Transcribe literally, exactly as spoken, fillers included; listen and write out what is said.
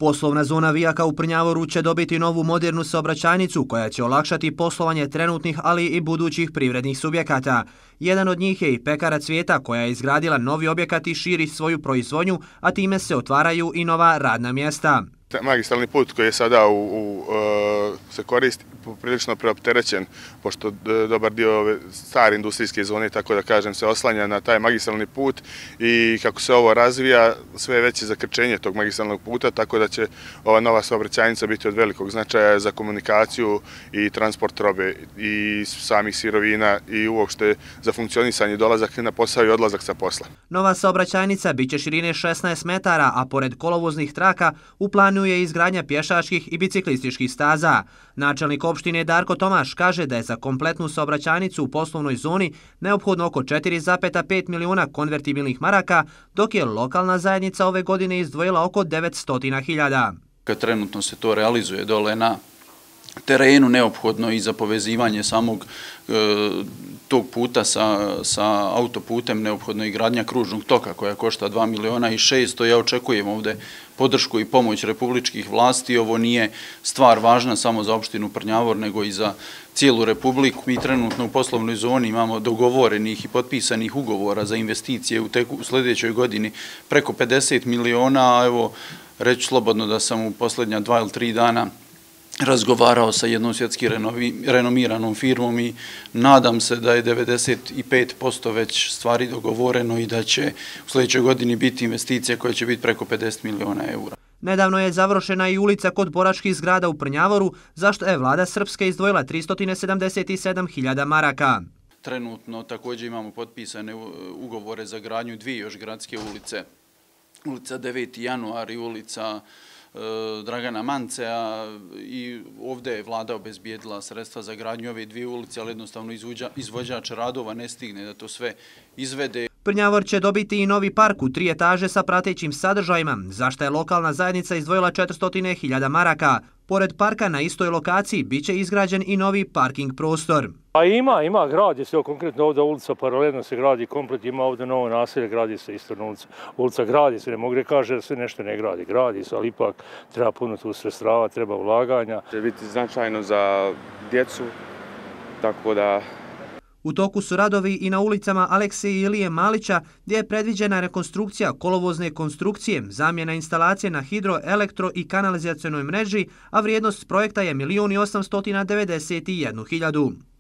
Poslovna zona Vijaka u Prnjavoru će dobiti novu modernu saobraćajnicu koja će olakšati poslovanje trenutnih, ali i budućih privrednih subjekata. Jedan od njih je i pekara Cvijeta koja je izgradila novi objekat i širi svoju proizvodnju, a time se otvaraju i nova radna mjesta. Magistralni put koji je sada u, u, se koristi prilično preopterećen, pošto dobar dio ove stare industrijske zone, tako da kažem, se oslanja na taj magistralni put i kako se ovo razvija, sve je veće zakrčenje tog magistralnog puta, tako da će ova nova saobraćajnica biti od velikog značaja za komunikaciju i transport robe i samih sirovina i uopšte za funkcionisanje, dolazak na posao i odlazak sa posla. Nova saobraćajnica biće širine šesnaest metara, a pored kolovoznih traka u planu je izgradnja pješačkih i biciklističkih staza. Načelnik opštine Darko Tomaš kaže da je za kompletnu saobraćajnicu u poslovnoj zoni neophodno oko četiri zarez pet miliona konvertibilnih maraka, dok je lokalna zajednica ove godine izdvojila oko devetsto hiljada. Kad trenutno se to realizuje dole na terenu, neophodno i za povezivanje samog e, tog puta sa, sa autoputem, neophodno i gradnja kružnog toka koja košta dva miliona i šesto. Ja očekujem ovde podršku i pomoć republičkih vlasti. Ovo nije stvar važna samo za opštinu Prnjavor, nego i za cijelu republiku. Mi trenutno u poslovnoj zoni imamo dogovorenih i potpisanih ugovora za investicije u, teku, u sljedećoj godini preko pedeset miliona, a evo reći slobodno da sam u posljednja dva ili tri dana razgovarao sa jednom svjetski renomiranom firmom i nadam se da je devedeset pet posto već stvari dogovoreno i da će u sljedećoj godini biti investicija koja će biti preko pedeset miliona eura. Nedavno je završena i ulica kod boračkih zgrada u Prnjavoru, zašto je vlada Srpske izdvojila tristo sedamdeset sedam hiljada maraka. Trenutno također imamo potpisane ugovore za gradnju dvije još gradske ulice. Ulica deveti januar i ulica Dragana Mancea i ovdje je vlada obezbijedila sredstva za gradnju ove dvije ulice, ali jednostavno izvođač radova ne stigne da to sve izvede. Prnjavor će dobiti i novi park u tri etaže sa pratećim sadržajima, zašto je lokalna zajednica izdvojila četiristo hiljada maraka. Pored parka na istoj lokaciji biće izgrađen i novi parking prostor. A ima, ima, gradi se, konkretno ovdje ulica paralelno se gradi komplet, ima ovdje novo naselje, gradi se isto ulica. Ulica gradi se, ne mogu reći kaže da se nešto ne gradi, gradi se, ali ipak treba puno tu sredstava, treba ulaganja. Će biti značajno za djecu, tako da... U toku su radovi i na ulicama Alekseja i Ilije Malića, gdje je predviđena rekonstrukcija kolovozne konstrukcije, zamjena instalacije na hidro, elektro i kanalizacionoj mreži, a vrijednost projekta je milion i osamsto devedeset jednu hiljadu.